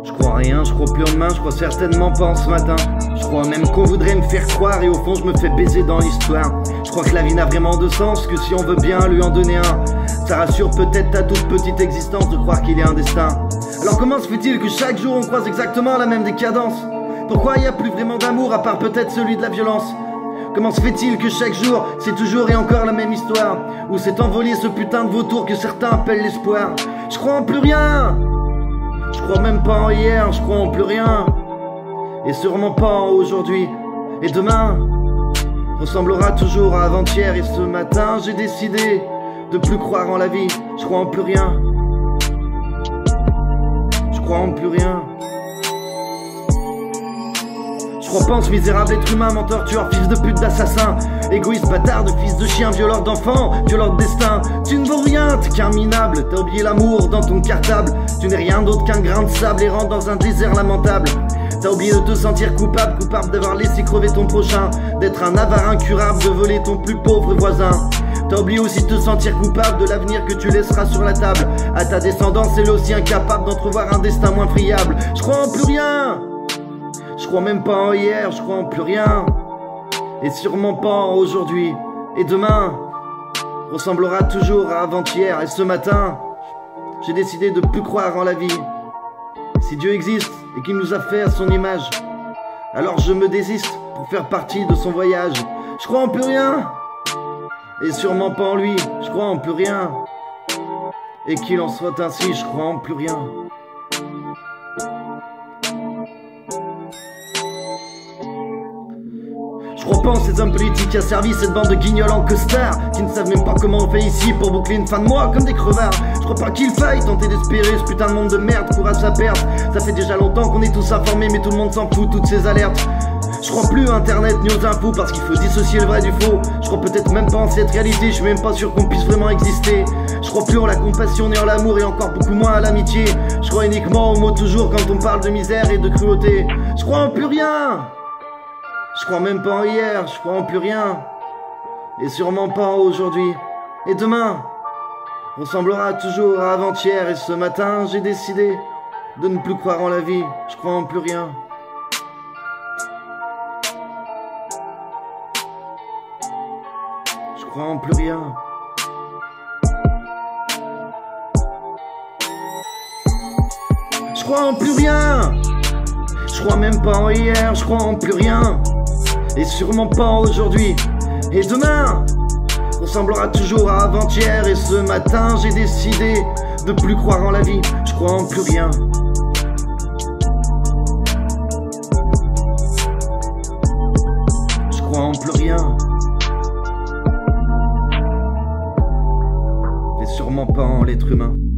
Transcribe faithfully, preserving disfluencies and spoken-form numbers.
Je crois en rien, je crois plus en demain, je crois certainement pas en ce matin. Je crois même qu'on voudrait me faire croire et au fond je me fais baiser dans l'histoire. Je crois que la vie n'a vraiment de sens que si on veut bien lui en donner un. Ça rassure peut-être ta toute petite existence de croire qu'il y a un destin. Alors comment se fait-il que chaque jour on croise exactement la même décadence? Pourquoi il n'y a plus vraiment d'amour à part peut-être celui de la violence? Comment se fait-il que chaque jour c'est toujours et encore la même histoire, où s'est envolé ce putain de vautour que certains appellent l'espoir? Je crois en plus rien. Je crois même pas en hier, je crois en plus rien. Et sûrement pas en aujourd'hui. Et demain ressemblera toujours à avant-hier. Et ce matin j'ai décidé de plus croire en la vie. Je crois en plus rien. Je crois en plus rien. Je crois pas en ce misérable être humain, menteur, tueur, fils de pute, d'assassin, égoïste, bâtard, de fils de chien, violeur d'enfants, violeur de destin. Tu ne vaux rien, t'es qu'un minable, t'as oublié l'amour dans ton cartable. Tu n'es rien d'autre qu'un grain de sable errant dans un désert lamentable. T'as oublié de te sentir coupable, coupable d'avoir laissé crever ton prochain, d'être un avare incurable, de voler ton plus pauvre voisin. T'as oublié aussi de te sentir coupable de l'avenir que tu laisseras sur la table à ta descendance, elle aussi incapable d'entrevoir un destin moins friable. Je crois en plus rien. Je crois même pas en hier, je crois en plus rien. Et sûrement pas en aujourd'hui. Et demain ressemblera toujours à avant-hier. Et ce matin, j'ai décidé de plus croire en la vie. Si Dieu existe et qu'il nous a fait à son image, alors je me désiste pour faire partie de son voyage. Je crois en plus rien. Et sûrement pas en lui, je crois en plus rien. Et qu'il en soit ainsi, je crois en plus rien. Je crois pas en ces hommes politiques qui a servi cette bande de guignols en costard, qui ne savent même pas comment on fait ici pour boucler une fin de mois comme des crevards. Je crois pas qu'il faille tenter d'espérer ce putain de monde de merde court à sa perte. Ça fait déjà longtemps qu'on est tous informés mais tout le monde s'en fout, toutes ces alertes. Je crois plus à internet ni aux infos parce qu'il faut dissocier le vrai du faux. Je crois peut-être même pas en cette réalité, je suis même pas sûr qu'on puisse vraiment exister. Je crois plus en la compassion ni en l'amour et encore beaucoup moins à l'amitié. Je crois uniquement aux mots toujours quand on parle de misère et de cruauté. Je crois en plus rien. Je crois même pas en hier, je crois en plus rien. Et sûrement pas en aujourd'hui. Et demain ressemblera toujours à avant-hier. Et ce matin j'ai décidé de ne plus croire en la vie. Je crois en plus rien. Je crois en plus rien. Je crois en plus rien. Je crois même pas en hier, je crois en plus rien. Et sûrement pas en aujourd'hui. Et demain ressemblera toujours à avant-hier. Et ce matin j'ai décidé de plus croire en la vie. Je crois en plus rien. Je crois en plus rien. Et sûrement pas en l'être humain.